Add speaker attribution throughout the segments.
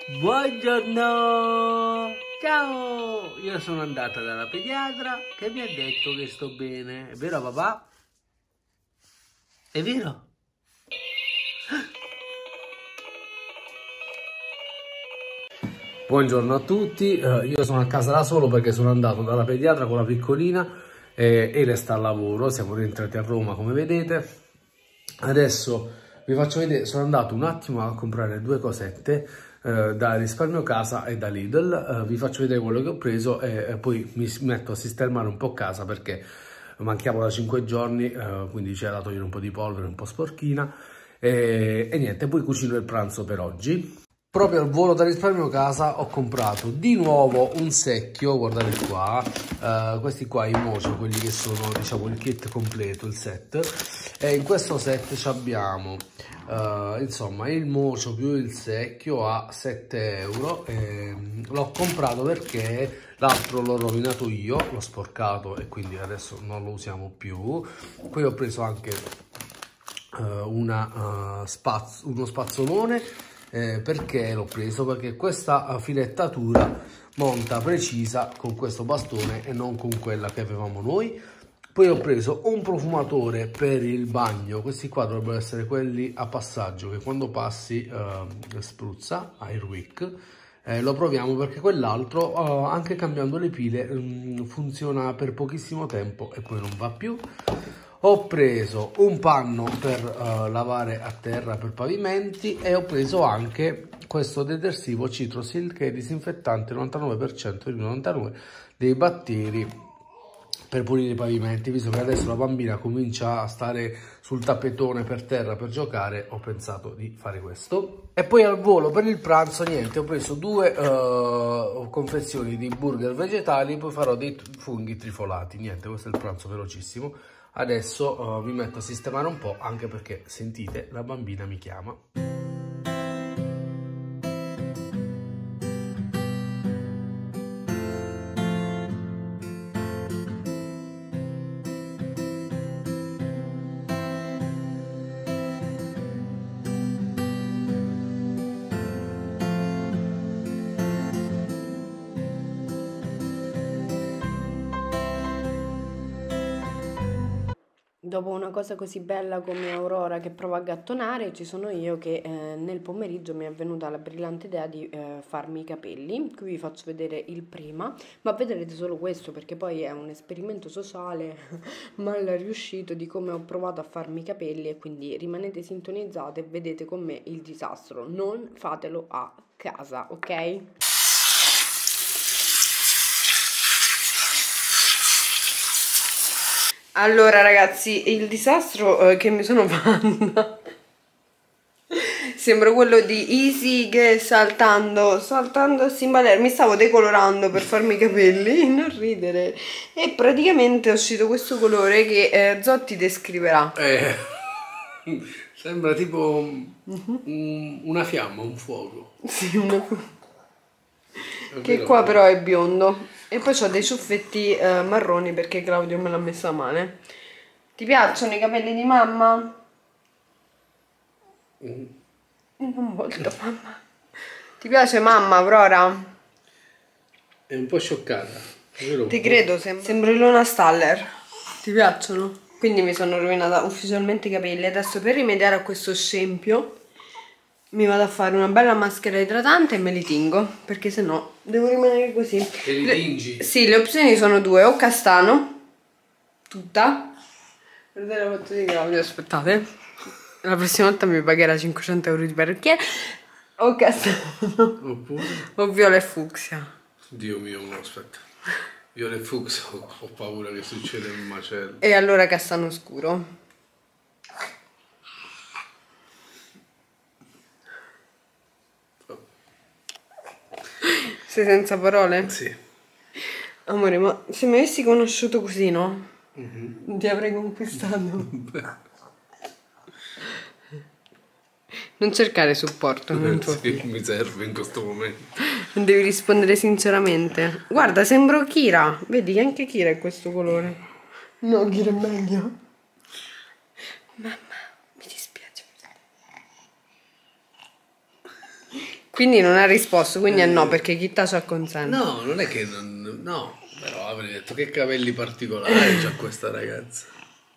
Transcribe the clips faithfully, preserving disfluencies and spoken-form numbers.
Speaker 1: Buongiorno! Ciao! Io sono andata dalla pediatra che mi ha detto che sto bene. È vero papà? È vero? Buongiorno a tutti, uh, io sono a casa da solo perché sono andato dalla pediatra con la piccolina e, e lei sta al lavoro. Siamo rientrati a Roma come vedete. Adesso vi faccio vedere, sono andato un attimo a comprare due cosette uh, da Risparmio Casa e da Lidl. Uh, vi faccio vedere quello che ho preso e, e poi mi metto a sistemare un po' casa perché manchiamo da cinque giorni, uh, quindi c'è da togliere un po' di polvere, un po' sporchina e, e niente, poi cucino il pranzo per oggi. Proprio al volo da Risparmio Casa ho comprato di nuovo un secchio, guardate qua, uh, questi qua i Mocio, quelli che sono diciamo il kit completo, il set, e in questo set abbiamo uh, insomma il Mocio più il secchio a sette euro. L'ho comprato perché l'altro l'ho rovinato io, l'ho sporcato e quindi adesso non lo usiamo più. Poi ho preso anche uh, una, uh, spaz uno spazzolone. Eh, perché l'ho preso? Perché questa filettatura monta precisa con questo bastone e non con quella che avevamo noi. Poi ho preso un profumatore per il bagno, questi qua dovrebbero essere quelli a passaggio che quando passi eh, spruzza, Airwick. Eh, lo proviamo perché quell'altro eh, anche cambiando le pile mh, funziona per pochissimo tempo e poi non va più. Ho preso un panno per uh, lavare a terra per pavimenti e ho preso anche questo detersivo Citrosil che è disinfettante novantanove per cento di novantanove dei batteri per pulire i pavimenti. Visto che adesso la bambina comincia a stare sul tappetone per terra per giocare, ho pensato di fare questo. E poi al volo per il pranzo niente, ho preso due uh, confezioni di burger vegetali, poi farò dei funghi trifolati. Niente, questo è il pranzo velocissimo. Adesso uh, mi metto a sistemare un po', anche perché, sentite, la bambina mi chiama.
Speaker 2: Dopo una cosa così bella come Aurora che prova a gattonare, ci sono io che eh, nel pomeriggio mi è venuta la brillante idea di eh, farmi i capelli. Qui vi faccio vedere il prima, ma vedrete solo questo perché poi è un esperimento sociale mal riuscito di come ho provato a farmi i capelli, e quindi rimanete sintonizzate e vedete con me il disastro. Non fatelo a casa, ok? Allora ragazzi, il disastro eh, che mi sono fatta sembra quello di Easy che saltando, saltando a Simbaler, mi stavo decolorando per farmi i capelli, non ridere, e praticamente è uscito questo colore che eh, Zotti descriverà.
Speaker 1: Eh, sembra tipo uh-huh. un, una fiamma, un fuoco.
Speaker 2: Sì, una... che qua però è biondo. E poi ho dei ciuffetti eh, marroni perché Claudio me l'ha messa male. Ti piacciono i capelli di mamma? Mm. Non molto, mamma. Ti piace mamma, Aurora?
Speaker 1: È un po' scioccata. Vero?
Speaker 2: Ti credo, sem sembra Ilona Staller. Ti piacciono? Quindi mi sono rovinata ufficialmente i capelli. Adesso per rimediare a questo scempio mi vado a fare una bella maschera idratante e me li tingo, perché sennò devo rimanere così.
Speaker 1: E li tingi?
Speaker 2: Le, sì, le opzioni sono due, o castano, tutta. Guardate la foto di Claudio, aspettate. La prossima volta mi pagherà cinquecento euro di parrucchiere. O castano.
Speaker 1: Oppure?
Speaker 2: O viola e fucsia.
Speaker 1: Dio mio, no, aspetta. Viola e fucsia, ho, ho paura che succeda un macello.
Speaker 2: E allora castano scuro. Sei senza parole?
Speaker 1: Sì.
Speaker 2: Amore, ma se mi avessi conosciuto così, no?
Speaker 1: Mm-hmm.
Speaker 2: Ti avrei conquistato. Non cercare supporto. Non
Speaker 1: sì, mi serve in questo momento.
Speaker 2: Non devi rispondere sinceramente. Guarda, sembro Kira. Vedi che anche Kira è questo colore. No, Kira è meglio. Mamma, mi dispiace. Quindi non ha risposto, quindi è no, perché chi t'ha consente.
Speaker 1: No, non è che non... no, però avrei detto che capelli particolari c'ha questa ragazza.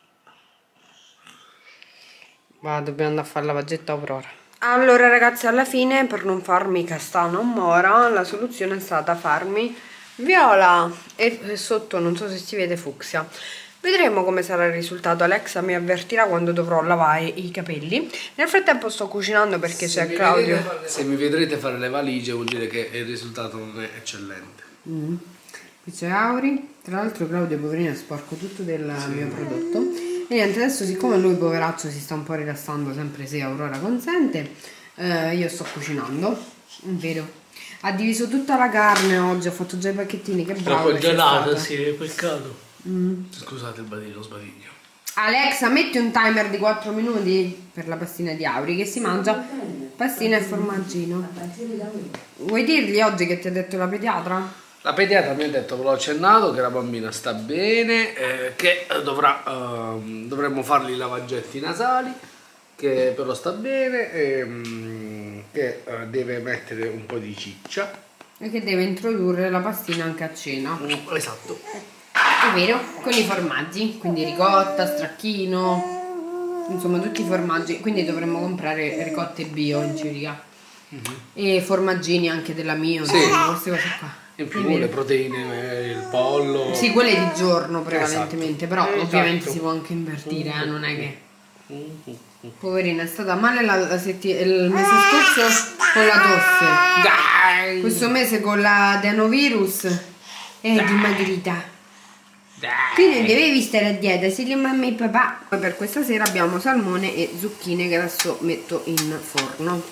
Speaker 2: Va, dobbiamo andare a fare la vagetta Aurora. Allora ragazzi, alla fine, per non farmi castano mora, la soluzione è stata farmi viola e sotto non so se si vede fucsia. Vedremo come sarà il risultato. Alexa mi avvertirà quando dovrò lavare i capelli. Nel frattempo sto cucinando perché c'è Claudio.
Speaker 1: Fare, se mi vedrete fare le valigie vuol dire che il risultato non è eccellente.
Speaker 2: Mm. Qui c'è Auri. Tra l'altro Claudio poverino è sporco tutto del sì. mio prodotto. E niente, adesso siccome lui poveraccio si sta un po' rilassando, sempre se Aurora consente, eh, io sto cucinando. Vero. Ha diviso tutta la carne oggi, ho fatto già i pacchettini, che bravo.
Speaker 1: Troppo gelato, sì, peccato. Mm. Scusate il badiglio, lo sbadiglio.
Speaker 2: Alexa, metti un timer di quattro minuti per la pastina di Auri che si mangia pastina e formaggino. Vuoi dirgli oggi che ti ha detto la pediatra?
Speaker 1: La pediatra mi ha detto, ve l'ho accennato, che la bambina sta bene, eh, che dovrà, eh, dovremmo fargli i lavaggetti nasali, che però sta bene, e, mm, che eh, deve mettere un po' di ciccia.
Speaker 2: E che deve introdurre la pastina anche a cena.
Speaker 1: Mm, esatto.
Speaker 2: È vero, con i formaggi, quindi ricotta, stracchino, insomma tutti i formaggi, quindi dovremmo comprare ricotte bio in teoria. Mm-hmm. E formaggini anche della mia, sì. Queste cose qua.
Speaker 1: In più le proteine, il pollo.
Speaker 2: Sì, quelle di giorno prevalentemente, esatto. Però esatto. Ovviamente si può anche invertire, eh, non è che... Poverina, è stata male la, la setti... il mese scorso con la tosse. Dai. Questo mese con l'adenovirus è dimagrita. Dai. Quindi devi stare a dieta, se li mamma e papà. Poi per questa sera abbiamo salmone e zucchine che adesso metto in forno.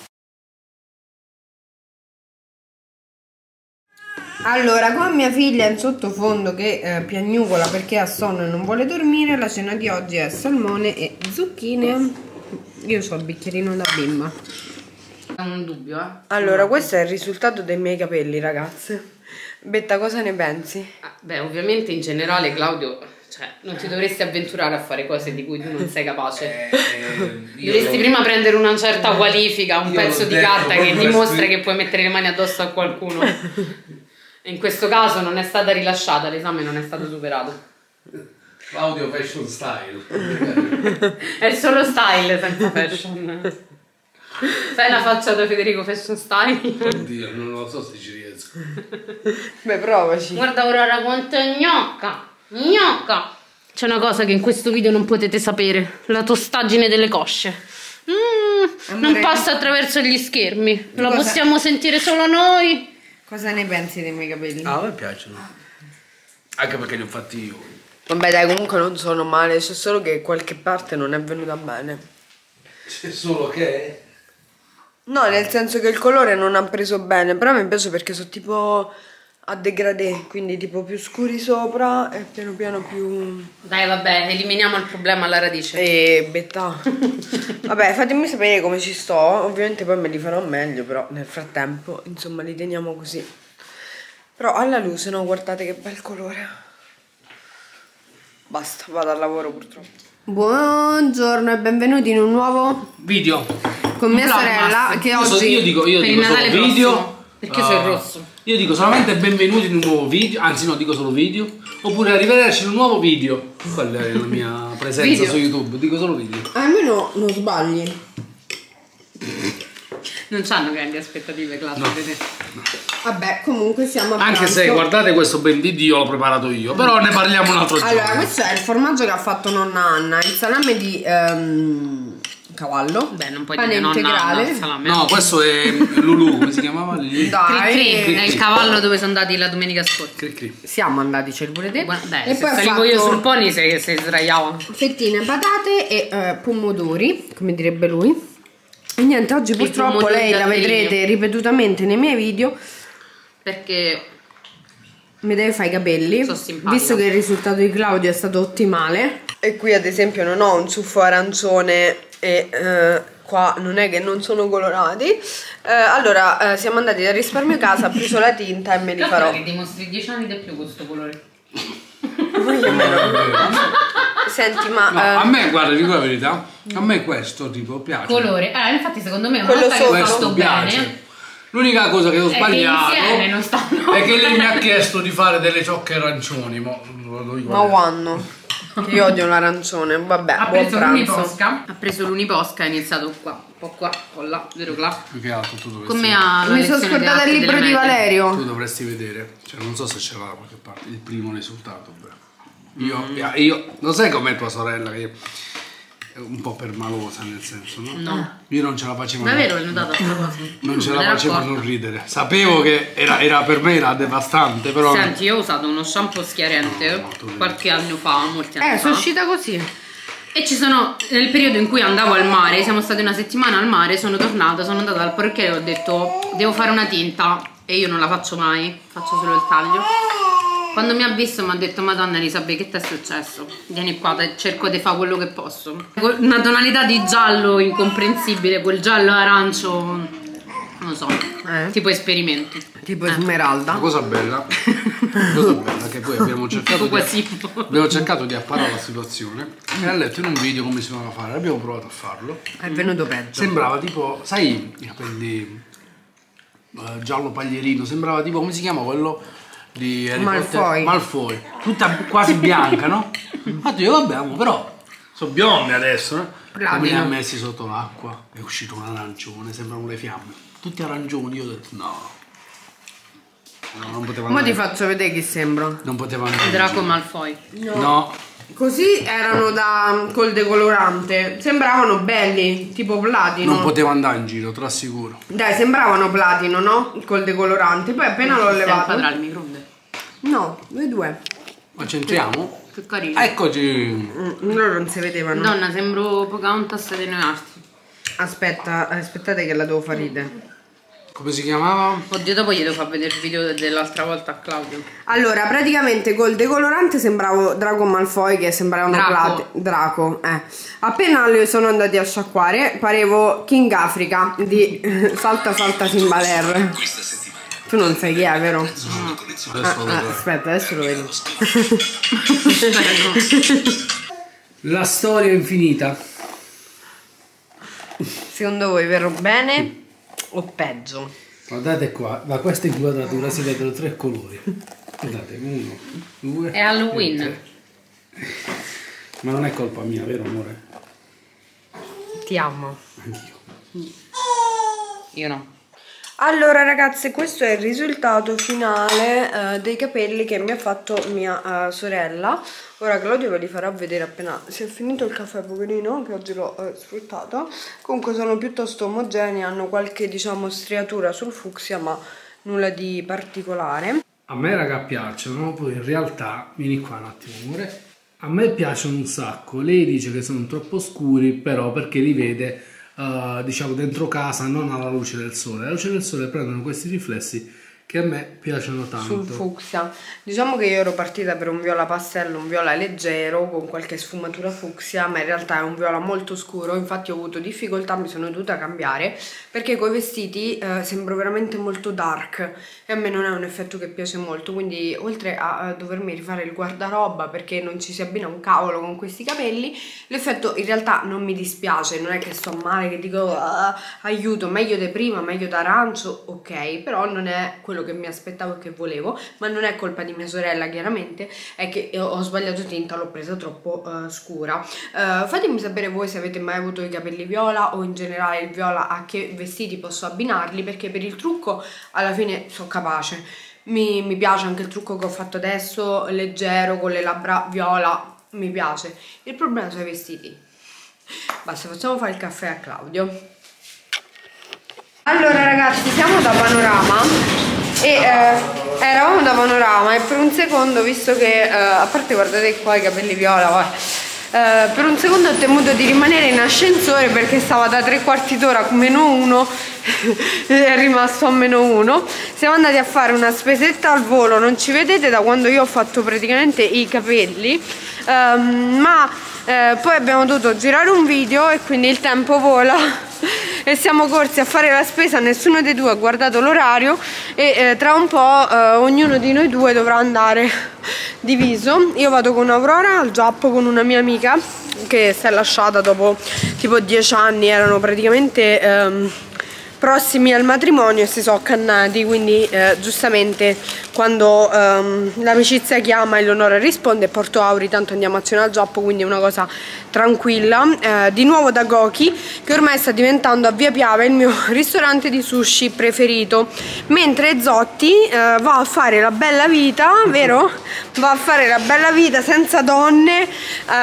Speaker 2: Allora, con mia figlia in sottofondo che eh, piagnucola perché ha sonno e non vuole dormire, la cena di oggi è salmone e zucchine. Io so il bicchierino da bimba.
Speaker 3: È un dubbio, eh?
Speaker 2: Allora, questo è il risultato dei miei capelli, ragazze. Betta, cosa ne pensi?
Speaker 3: Ah, beh, ovviamente in generale, Claudio, cioè, non ti dovresti avventurare a fare cose di cui tu non sei capace. Eh, dovresti prima prendere una certa qualifica, un pezzo di carta che dimostra che puoi mettere le mani addosso a qualcuno. In questo caso non è stata rilasciata, l'esame non è stato superato.
Speaker 1: Claudio fashion style.
Speaker 3: È solo style senza fashion. Fai una faccia da Federico fashion style.
Speaker 1: Oddio, non lo so se ci riesco.
Speaker 2: Beh, provaci.
Speaker 3: Guarda Aurora quanto è gnocca. Gnocca. C'è una cosa che in questo video non potete sapere. La tostaggine delle cosce. Mm, non passa attraverso gli schermi. La cosa... possiamo sentire solo noi.
Speaker 2: Cosa ne pensi dei miei capelli?
Speaker 1: Ah, a me piacciono. Anche perché li ho fatti io.
Speaker 2: Vabbè dai, comunque non sono male, c'è solo che qualche parte non è venuta bene.
Speaker 1: C'è solo che?
Speaker 2: No, nel senso che il colore non ha preso bene, però mi piace perché sono tipo a degradé, quindi tipo più scuri sopra e piano piano più...
Speaker 3: Dai vabbè, eliminiamo il problema alla radice.
Speaker 2: E betta. Vabbè, fatemi sapere come ci sto, ovviamente poi me li farò meglio, però nel frattempo, insomma, li teniamo così. Però alla luce, no, guardate che bel colore. Basta, vado al lavoro purtroppo. Buongiorno e benvenuti in un nuovo
Speaker 1: video
Speaker 2: con mia sorella che
Speaker 1: io
Speaker 2: oggi...
Speaker 1: So, io dico, io
Speaker 3: per
Speaker 1: dico
Speaker 3: il Natale
Speaker 1: solo video.
Speaker 3: Prossimo. Perché uh, sei rosso?
Speaker 1: Io dico solamente benvenuti in un nuovo video, anzi no, dico solo video, oppure arrivederci in un nuovo video. Quella è la mia presenza video. Su YouTube, dico solo video.
Speaker 2: Almeno non sbagli.
Speaker 3: Non c'hanno grandi aspettative, Claudio.
Speaker 1: No. No.
Speaker 2: Vabbè, comunque siamo a
Speaker 1: Anche
Speaker 2: pranzo.
Speaker 1: se guardate questo bel video l'ho preparato io, però ne parliamo un altro giorno.
Speaker 2: Allora, questo è il formaggio che ha fatto nonna Anna, il salame di um, cavallo.
Speaker 3: Beh, non puoi
Speaker 2: pane
Speaker 3: dire
Speaker 2: integrale.
Speaker 3: Nonna, salame.
Speaker 1: No, questo è Lulu, come si chiamava? Lì?
Speaker 2: Dai,
Speaker 3: cri, cri, è il cavallo dove sono andati la domenica scorsa.
Speaker 1: Cri, cri.
Speaker 2: Siamo andati, ce li pure te.
Speaker 3: Beh,
Speaker 2: e
Speaker 3: se
Speaker 2: poi
Speaker 3: salivo io sul pony se, se sdraiavo.
Speaker 2: Fettine, patate e uh, pomodori, come direbbe lui. E niente, oggi purtroppo lei la vedrete ripetutamente nei miei video
Speaker 3: perché
Speaker 2: mi deve fare i capelli, visto che il risultato di Claudio è stato ottimale. E qui ad esempio non ho un ciuffo arancione e eh, qua non è che non sono colorati. eh, Allora eh, siamo andati da Risparmio Casa, ho preso la tinta e me li farò.
Speaker 3: Che dimostri dieci anni di più questo colore.
Speaker 2: Senti, ma
Speaker 1: no,
Speaker 2: eh,
Speaker 1: a me, guarda, dico la verità, a me questo tipo piace.
Speaker 3: Colore, eh, infatti secondo me
Speaker 2: quello
Speaker 3: una volta
Speaker 2: sopra
Speaker 3: che fatto
Speaker 1: piace.
Speaker 3: bene.
Speaker 1: L'unica cosa che ho sbagliato
Speaker 3: è che, non stanno...
Speaker 1: è che lei mi ha chiesto di fare delle ciocche arancioni. Ma,
Speaker 2: ma quando? Che io odio l'arancione. Vabbè,
Speaker 3: ha
Speaker 2: buon
Speaker 3: preso
Speaker 2: pranzo.
Speaker 3: l'uniposca. Ha preso l'uniposca e ha iniziato qua, un po' qua, un po' là, vero là.
Speaker 1: Più che altro tu dovresti...
Speaker 3: Come ha
Speaker 2: Mi sono scordata il libro di Valerio.
Speaker 1: Tu dovresti vedere, cioè non so se ce l'ha da qualche parte, il primo risultato. Beh. Io, mm. io, non sai com'è tua sorella che è un po' permalosa, nel senso, no?
Speaker 3: No.
Speaker 1: Io non ce la facevo.
Speaker 3: Ma è vero, è notata questa cosa.
Speaker 1: Non ce la facevo non ridere. Sapevo che era, era per me era devastante, però.
Speaker 3: Senti, io ho usato uno shampoo schiarente no, no, qualche anno fa, molti anni
Speaker 2: eh,
Speaker 3: fa.
Speaker 2: Eh, sono uscita così.
Speaker 3: E ci sono, nel periodo in cui andavo al mare, siamo stati una settimana al mare, sono tornata, sono andata al parrucchiere e ho detto devo fare una tinta e io non la faccio mai, faccio solo il taglio. Quando mi ha visto mi ha detto madonna Elisabetta che ti è successo? Vieni qua, cerco di fare quello che posso. Una tonalità di giallo incomprensibile, quel giallo arancio, non lo so, eh? tipo esperimento.
Speaker 2: Tipo
Speaker 3: eh.
Speaker 2: Smeralda.
Speaker 1: La cosa bella, la cosa bella che poi abbiamo cercato, di, abbiamo cercato di apparare la situazione e ha letto in un video come si doveva fare, abbiamo provato a farlo.
Speaker 2: È venuto peggio.
Speaker 1: Sembrava tipo, sai, i capelli uh, giallo paglierino, sembrava tipo, come si chiama quello? Di Harry
Speaker 2: Malfoy.
Speaker 1: Malfoy, tutta quasi bianca, no? Infatti io vabbè, però sono bionde adesso, no? Come li ha messi sotto l'acqua, è uscito un arancione, sembrano le fiamme, tutti arancioni, io ho detto no. No, non poteva andare.
Speaker 2: Ma ti faccio vedere chi sembra.
Speaker 1: Non poteva andare.
Speaker 3: Draco Malfoy.
Speaker 2: No.
Speaker 1: no.
Speaker 2: Così erano da col decolorante. Sembravano belli, tipo platino.
Speaker 1: Non poteva andare in giro, te lo assicuro.
Speaker 2: Dai, sembravano platino, no? Col decolorante. Poi appena l'ho levato.
Speaker 3: Tra il microonde.
Speaker 2: No, noi due.
Speaker 1: Ma c'entriamo?
Speaker 3: Che carino.
Speaker 1: Eccoci.
Speaker 2: Mm, loro non si vedevano.
Speaker 3: Donna, sembro Pocahontas dei Noi Arti.
Speaker 2: Aspetta, aspettate che la devo far ridere.
Speaker 1: Come si chiamava?
Speaker 3: Oddio, dopo gli devo far vedere il video dell'altra volta a Claudio.
Speaker 2: Allora, praticamente col decolorante sembravo Draco Malfoy, che sembravano
Speaker 3: Draco.
Speaker 2: Draco, eh. Appena li sono andati a sciacquare, parevo King Africa di Salta Salta Simbaler. Tu non sai chi è, vero?
Speaker 1: No.
Speaker 2: Ah, ah, aspetta, adesso lo vedi.
Speaker 1: La storia infinita.
Speaker 2: Secondo voi verrò bene o peggio?
Speaker 1: Guardate qua, da questa inquadratura si vedono tre colori. Guardate, uno, due.
Speaker 3: È Halloween.
Speaker 1: Tre. Ma non è colpa mia, vero amore?
Speaker 2: Ti amo.
Speaker 1: Anch'io.
Speaker 3: Io no.
Speaker 2: Allora ragazze, questo è il risultato finale eh, dei capelli che mi ha fatto mia uh, sorella. Ora Claudio ve li farà vedere appena si è finito il caffè, poverino, che oggi l'ho eh, sfruttato. Comunque sono piuttosto omogenei, hanno qualche diciamo striatura sul fucsia ma nulla di particolare.
Speaker 1: A me raga piacciono, poi in realtà, vieni qua un attimo amore, a me piacciono un sacco. Lei dice che sono troppo scuri, però perché li vede Uh, diciamo dentro casa, non alla luce del sole. La luce del sole prendono questi riflessi che a me piacciono tanto.
Speaker 2: Sul fucsia. Diciamo che io ero partita per un viola pastello, un viola leggero con qualche sfumatura fucsia, ma in realtà è un viola molto scuro. Infatti ho avuto difficoltà, mi sono dovuta cambiare perché coi vestiti eh, sembro veramente molto dark e a me non è un effetto che piace molto, quindi oltre a, a dovermi rifare il guardaroba perché non ci si abbina un cavolo con questi capelli, l'effetto in realtà non mi dispiace, non è che sto male che dico uh, aiuto, meglio di prima, meglio d'arancio, ok, però non è quello che mi aspettavo e che volevo, ma non è colpa di mia sorella chiaramente, è che ho sbagliato tinta, l'ho presa troppo uh, scura. Uh, fatemi sapere voi se avete mai avuto i capelli viola o in generale il viola, a che vestiti posso abbinarli, perché per il trucco alla fine sono capace. Mi, mi piace anche il trucco che ho fatto adesso, leggero, con le labbra viola, mi piace. Il problema sono i vestiti. Basta, facciamo fare il caffè a Claudio. Allora ragazzi, siamo da Panorama e eh, eravamo da Panorama e per un secondo, visto che eh, a parte guardate qua i capelli viola, vabbè, eh, per un secondo ho temuto di rimanere in ascensore perché stava da tre quarti d'ora meno uno è rimasto a meno uno. Siamo andati a fare una spesetta al volo, non ci vedete da quando io ho fatto praticamente i capelli, um, ma eh, poi abbiamo dovuto girare un video e quindi il tempo vola e siamo corsi a fare la spesa, nessuno dei due ha guardato l'orario e eh, tra un po' eh, ognuno di noi due dovrà andare diviso. Io vado con Aurora al Giappo con una mia amica che si è lasciata dopo tipo dieci anni, erano praticamente ehm, prossimi al matrimonio e si sono accannati, quindi eh, giustamente quando ehm, l'amicizia chiama e Eleonora risponde, porto Auri, tanto andiamo a cena al Gioppo, quindi è una cosa tranquilla. Eh, di nuovo da Goki, che ormai sta diventando a Via Piave il mio ristorante di sushi preferito, mentre Zotti eh, va a fare la bella vita, vero? Va a fare la bella vita senza donne, eh,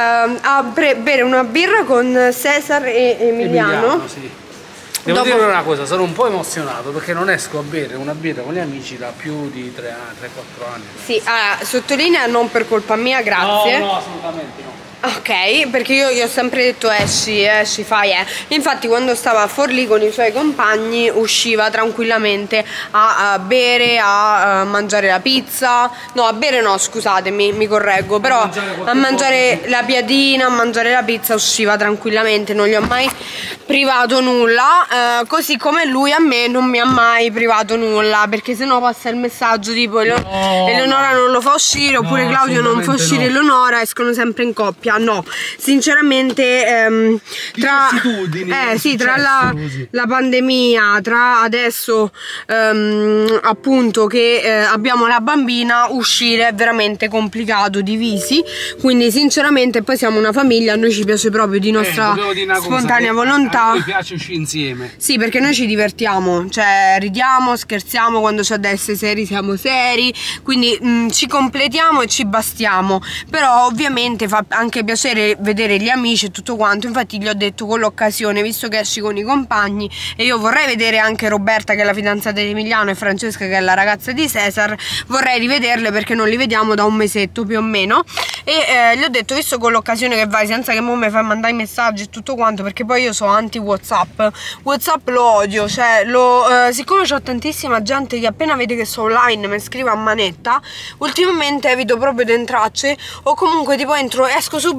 Speaker 2: a bere una birra con Cesar e Emiliano,
Speaker 1: Emiliano, sì. Devo
Speaker 2: Dopo...
Speaker 1: dire una cosa, sono un po' emozionato perché non esco a bere una birra con gli amici da più di tre quattro anni.
Speaker 2: Sì, ah, sottolinea non per colpa mia, grazie.
Speaker 1: No, no, assolutamente no.
Speaker 2: Ok, perché io gli ho sempre detto esci, esci, fai eh. Infatti quando stava a Forlì con i suoi compagni usciva tranquillamente a, a bere, a, a mangiare la pizza. No, a bere no, scusatemi, mi correggo. Però a mangiare, a mangiare la piadina, a mangiare la pizza usciva tranquillamente. Non gli ho mai privato nulla, eh, così come lui a me non mi ha mai privato nulla, perché sennò passa il messaggio tipo no, Eleonora non lo fa uscire, oppure no, Claudio non fa uscire no. Eleonora, escono sempre in coppia. No, sinceramente ehm, tra, eh, sì, tra la, la pandemia, tra adesso ehm, appunto che eh, abbiamo la bambina, uscire è veramente complicato, divisi, quindi sinceramente poi siamo una famiglia, a noi ci piace proprio di nostra eh, spontanea cosa, volontà.
Speaker 1: A noi piace uscire insieme.
Speaker 2: Sì, perché noi ci divertiamo, cioè ridiamo, scherziamo, quando c'è da essere seri siamo seri, quindi mh, ci completiamo e ci bastiamo, però ovviamente fa anche piacere vedere gli amici e tutto quanto. Infatti gli ho detto con l'occasione, visto che esci con i compagni e io vorrei vedere anche Roberta che è la fidanzata di Emiliano e Francesca che è la ragazza di Cesar, vorrei rivederle perché non li vediamo da un mesetto più o meno, e eh, gli ho detto visto con l'occasione che vai, senza che mo mi fai mandare i messaggi e tutto quanto, perché poi io sono anti WhatsApp, WhatsApp lo odio, cioè lo, eh, siccome c'ho tantissima gente che appena vede che sono online mi scrive a manetta, ultimamente evito proprio di entrarci, o comunque tipo entro, esco subito.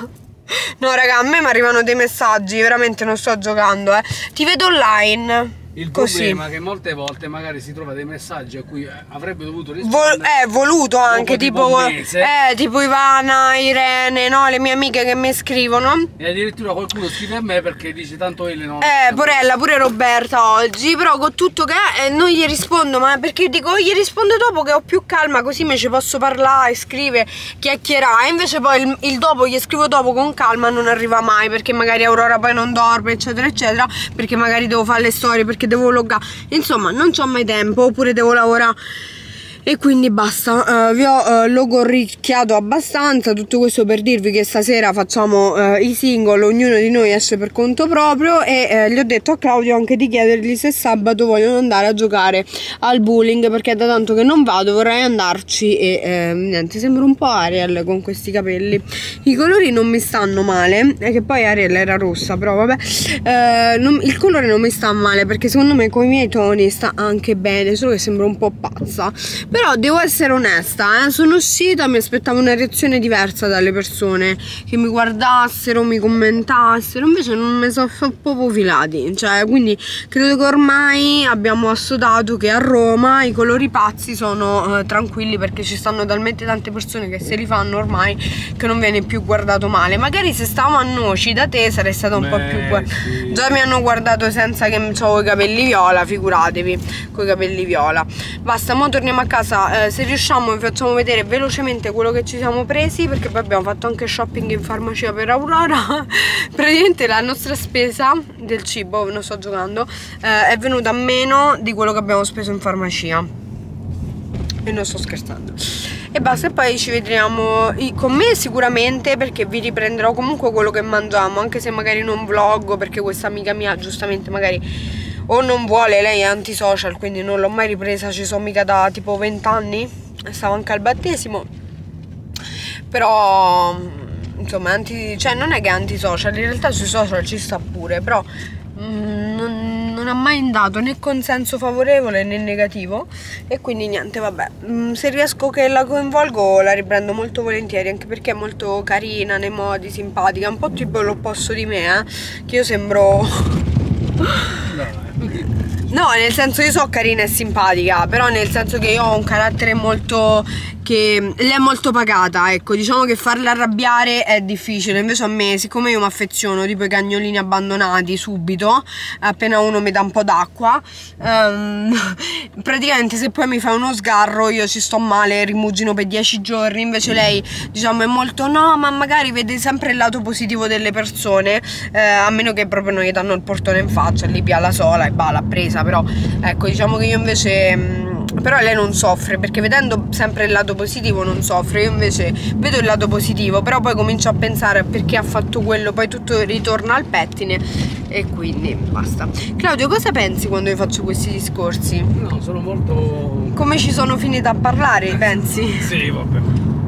Speaker 2: No raga, a me mi arrivano dei messaggi, veramente non sto giocando, eh. Ti vedo online.
Speaker 1: Il
Speaker 2: Così.
Speaker 1: problema è che molte volte magari si trova dei messaggi a cui avrebbe dovuto rispondere.
Speaker 2: Vol eh, voluto anche, tipo,
Speaker 1: tipo,
Speaker 2: eh, tipo Ivana, Irene, no? Le mie amiche che mi scrivono.
Speaker 1: E addirittura qualcuno scrive a me perché dice tanto ele no.
Speaker 2: Eh, porella, pure Roberta oggi, però con tutto che eh, non gli rispondo, ma perché dico gli rispondo dopo che ho più calma, così me ci posso parlare, scrive, chiacchierare. E invece poi il, il dopo, gli scrivo dopo con calma, non arriva mai, perché magari Aurora poi non dorme, eccetera, eccetera, perché magari devo fare le storie, perché devo loggare, insomma non c'ho mai tempo, oppure devo lavorare e quindi basta. Uh, vi ho uh, logorricchiato abbastanza. Tutto questo per dirvi che stasera facciamo uh, i single, ognuno di noi esce per conto proprio, e uh, gli ho detto a Claudio anche di chiedergli se sabato vogliono andare a giocare al bowling, perché da tanto che non vado vorrei andarci. E uh, niente, sembra un po' Ariel con questi capelli, i colori non mi stanno male, e che poi Ariel era rossa, però vabbè, uh, non, il colore non mi sta male, perché secondo me con i miei toni sta anche bene, solo che sembra un po' pazza. Però devo essere onesta, eh? Sono uscita, mi aspettavo una reazione diversa dalle persone, che mi guardassero, mi commentassero, invece non mi sono proprio filati, cioè, quindi credo che ormai abbiamo assodato che a Roma i colori pazzi sono eh, tranquilli, perché ci stanno talmente tante persone che se li fanno ormai che non viene più guardato male. Magari se stavo a Noci da te sarei stata un Beh, po' più guardata, sì. Già mi hanno guardato senza che ho i capelli viola, figuratevi, con i capelli viola. Basta, mo torniamo a casa. Eh, se riusciamo vi facciamo vedere velocemente quello che ci siamo presi, perché poi abbiamo fatto anche shopping in farmacia per Aurora. Praticamente la nostra spesa del cibo, non sto giocando, eh, è venuta a meno di quello che abbiamo speso in farmacia, e non sto scherzando. E basta, e poi ci vedremo con me sicuramente, perché vi riprenderò comunque quello che mangiamo, anche se magari non vloggo, perché questa amica mia giustamente magari o non vuole, lei è antisocial, quindi non l'ho mai ripresa, ci sono mica da tipo venti anni, stavo anche al battesimo, però insomma anti, cioè non è che è antisocial, in realtà sui social ci sta pure, però mm, non, non ha mai dato né consenso favorevole né negativo, e quindi niente, vabbè, mm, se riesco che la coinvolgo la riprendo molto volentieri, anche perché è molto carina nei modi, simpatica, un po' tipo l'opposto di me, eh, che io sembro...
Speaker 1: No,
Speaker 2: No, nel senso io so carina e simpatica, però nel senso che io ho un carattere molto... che lei è molto pagata, ecco, diciamo che farla arrabbiare è difficile, invece a me, siccome io mi affeziono tipo i cagnolini abbandonati subito, appena uno mi dà un po' d'acqua, um, praticamente se poi mi fa uno sgarro io ci sto male, rimugino per dieci giorni, invece lei diciamo è molto no, ma magari vede sempre il lato positivo delle persone, eh, a meno che proprio non gli danno il portone in faccia, lì pia la sola e bah, l'ha presa, però ecco, diciamo che io invece... Mh, però lei non soffre, perché vedendo sempre il lato positivo non soffre. Io invece vedo il lato positivo, però poi comincio a pensare perché ha fatto quello, poi tutto ritorna al pettine e quindi basta. Claudio, cosa pensi quando io faccio questi discorsi?
Speaker 1: No, sono molto...
Speaker 2: Come ci sono finita a parlare, pensi?
Speaker 1: Sì, vabbè.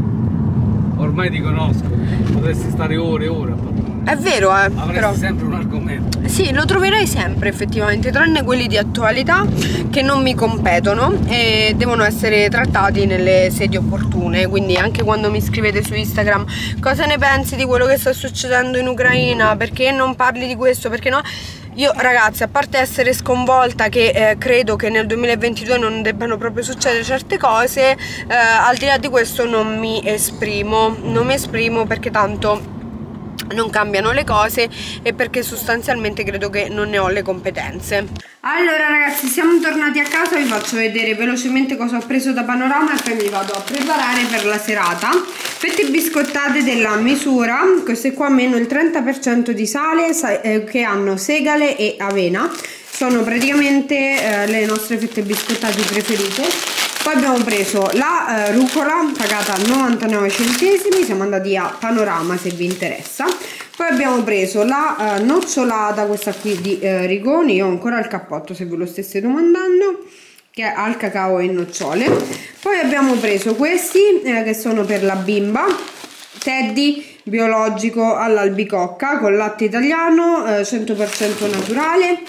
Speaker 1: Ormai ti conosco, potresti stare ore e ore a parlare.
Speaker 2: È vero, eh,
Speaker 1: Avresti
Speaker 2: però...
Speaker 1: sempre un argomento.
Speaker 2: Sì, lo troverai sempre effettivamente, tranne quelli di attualità che non mi competono e devono essere trattati nelle sedi opportune. Quindi anche quando mi scrivete su Instagram cosa ne pensi di quello che sta succedendo in Ucraina, perché non parli di questo, perché no? Io ragazzi, a parte essere sconvolta che eh, credo che nel duemilaventidue non debbano proprio succedere certe cose, eh, al di là di questo non mi esprimo, non mi esprimo perché tanto non cambiano le cose e perché sostanzialmente credo che non ne ho le competenze. Allora ragazzi, siamo tornati a casa, vi faccio vedere velocemente cosa ho preso da Panorama e poi mi vado a preparare per la serata. Fette biscottate della misura, queste qua meno il trenta per cento di sale, eh, che hanno segale e avena, sono praticamente eh, le nostre fette biscottate preferite. Poi abbiamo preso la eh, rucola pagata novantanove centesimi, siamo andati a Panorama se vi interessa. Poi abbiamo preso la eh, nocciolata, questa qui di eh, Rigoni, io ho ancora il cappotto se ve lo stesse domandando, che è al cacao e nocciole. Poi abbiamo preso questi eh, che sono per la bimba, Teddy biologico all'albicocca con latte italiano, eh, cento per cento naturale.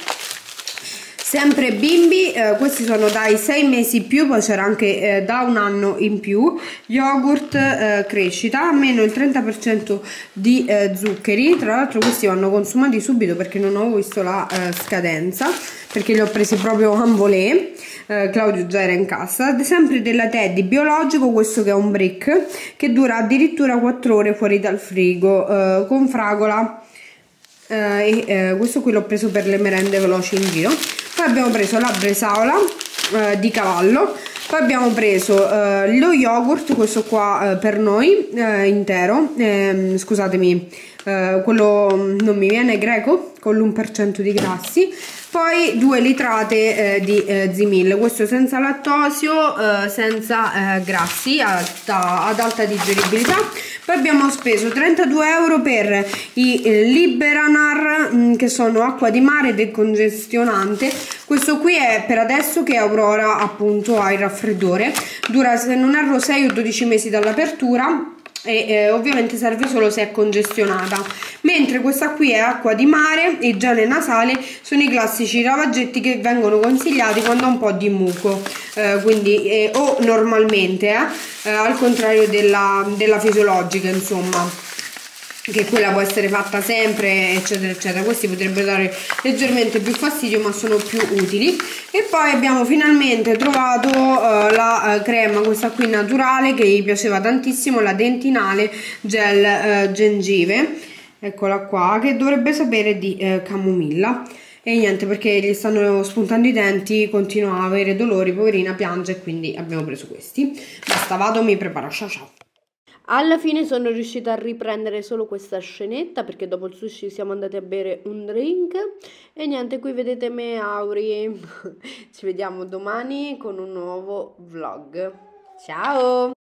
Speaker 2: Sempre bimbi, eh, questi sono dai sei mesi più, poi c'era anche eh, da un anno in più, yogurt eh, crescita, meno il trenta per cento di eh, zuccheri, tra l'altro questi vanno consumati subito perché non ho visto la eh, scadenza, perché li ho presi proprio en volée, eh, Claudio già era in cassa. Sempre della Teddy biologico, questo che è un brick, che dura addirittura quattro ore fuori dal frigo, eh, con fragola, eh, e, eh, questo qui l'ho preso per le merende veloci in giro. Poi abbiamo preso la bresaola eh, di cavallo, poi abbiamo preso eh, lo yogurt, questo qua eh, per noi, eh, intero, eh, scusatemi, eh, quello non mi viene, greco, con l'uno per cento di grassi. Poi due litrate eh, di eh, Zimil, questo senza lattosio, eh, senza eh, grassi, alta, ad alta digeribilità. Poi abbiamo speso trentadue euro per i eh, Liberanar, mh, che sono acqua di mare decongestionante. Questo qui è per adesso che Aurora appunto ha il raffreddore, dura se non erro sei o dodici mesi dall'apertura. E eh, ovviamente serve solo se è congestionata, mentre questa qui è acqua di mare, igiene nasale, sono i classici lavaggetti che vengono consigliati quando ha un po' di muco, eh, quindi eh, o normalmente eh, eh, al contrario della, della fisiologica, insomma, che quella può essere fatta sempre eccetera eccetera. Questi potrebbero dare leggermente più fastidio ma sono più utili. E poi abbiamo finalmente trovato uh, la uh, crema, questa qui naturale, che gli piaceva tantissimo, la dentinale gel uh, gengive, eccola qua, che dovrebbe sapere di uh, camomilla. E niente, perché gli stanno spuntando i denti, continua a avere dolori, poverina, piange, e quindi abbiamo preso questi. Basta, vado, mi preparo, ciao ciao. Alla fine sono riuscita a riprendere solo questa scenetta, perché dopo il sushi siamo andati a bere un drink. E niente, qui vedete me, Auri. Ci vediamo domani con un nuovo vlog. Ciao!